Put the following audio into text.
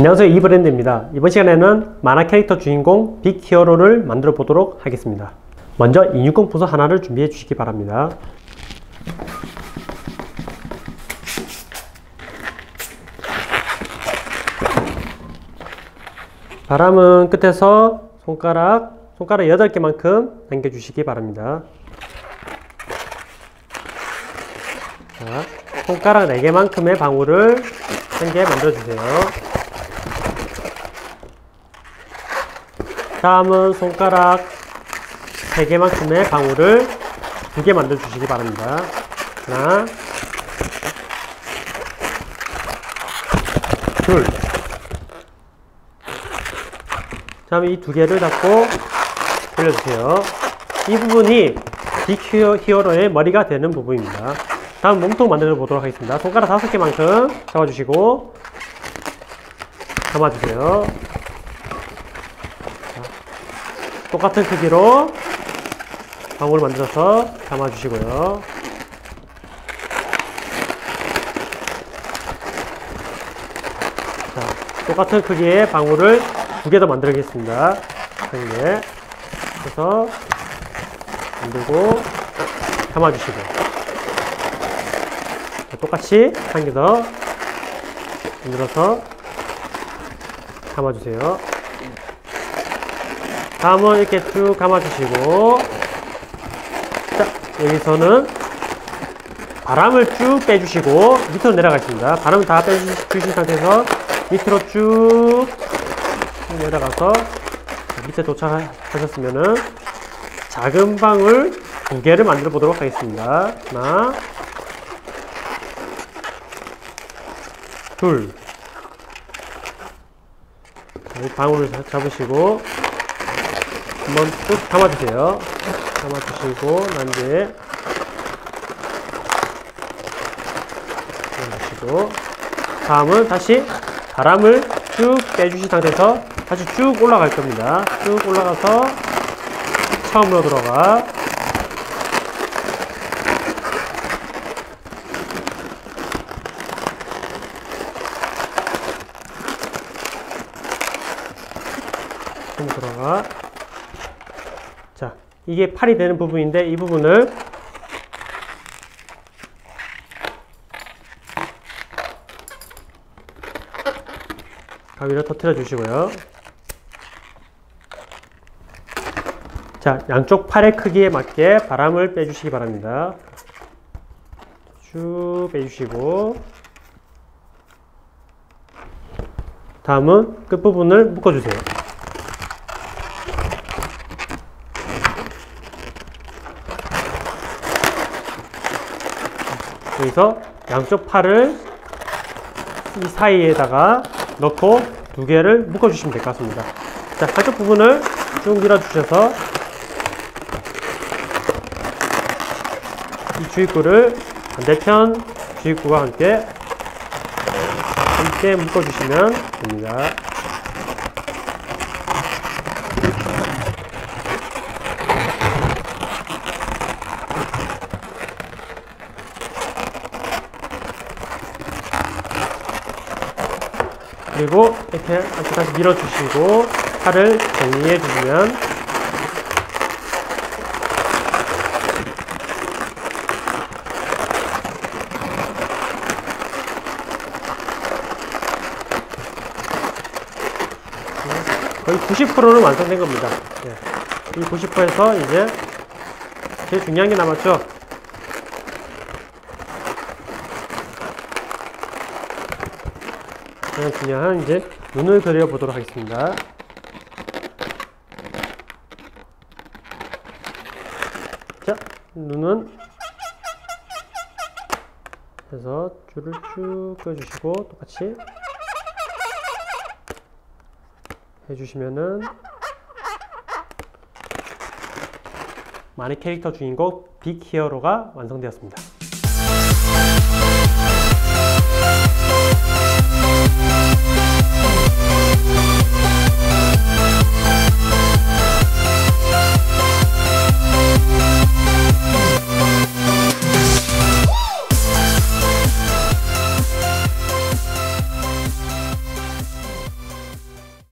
안녕하세요, 이브랜드입니다. 이번 시간에는 만화 캐릭터 주인공 빅 히어로를 만들어 보도록 하겠습니다. 먼저 인육공 부서 하나를 준비해 주시기 바랍니다. 바람은 끝에서 손가락 8개만큼 남겨주시기 바랍니다. 자, 손가락 4개만큼의 방울을 1개 만들어주세요. 다음은 손가락 3개만큼의 방울을 2개 만들어주시기 바랍니다. 하나, 둘. 다음에 이 2개를 잡고 돌려주세요. 이 부분이 빅 히어로의 머리가 되는 부분입니다. 다음 몸통 만들어 보도록 하겠습니다. 손가락 5개만큼 잡아주시고 감아주세요. 자, 똑같은 크기로 방울을 만들어서 감아주시고요. 자, 똑같은 크기의 방울을 2개 더 만들겠습니다. 1개 그래서 만들고 감아주시고, 똑같이 1개 더 만들어서 감아주세요. 다음은 이렇게 쭉 감아주시고, 자, 여기서는 바람을 쭉 빼주시고 밑으로 내려가십니다. 바람을 다 빼주신 상태에서 밑으로 쭉 내려가서 밑에 도착하셨으면은 작은 방울 2개를 만들어 보도록 하겠습니다. 하나, 둘. 방울을 잡으시고 한번 쭉 감아주세요. 감아주시고 난 뒤에 감아주시고, 다음은 다시 바람을 쭉 빼주신 상태에서 다시 쭉 올라갈 겁니다. 쭉 올라가서 처음으로 들어가 들어가. 자, 이게 팔이 되는 부분인데 이 부분을 가위로 터뜨려 주시고요. 자, 양쪽 팔의 크기에 맞게 바람을 빼주시기 바랍니다. 쭉 빼주시고, 다음은 끝부분을 묶어주세요. 여기서 양쪽 팔을 이 사이에다가 넣고 2개를 묶어주시면 될 것 같습니다. 자, 한쪽 부분을 쭉 밀어주셔서 이 주입구를 반대편 주입구와 함께 묶어주시면 됩니다. 그리고 이렇게 다시 밀어주시고 팔을 정리해 주시면 거의 90%는 완성된 겁니다. 이 90%에서 이제 제일 중요한 게 남았죠. 가장 중요한 이제 눈을 그려 보도록 하겠습니다. 자, 눈은 해서 줄을 쭉 그어주시고 똑같이 해주시면은 만화 캐릭터 주인공 빅 히어로가 완성되었습니다.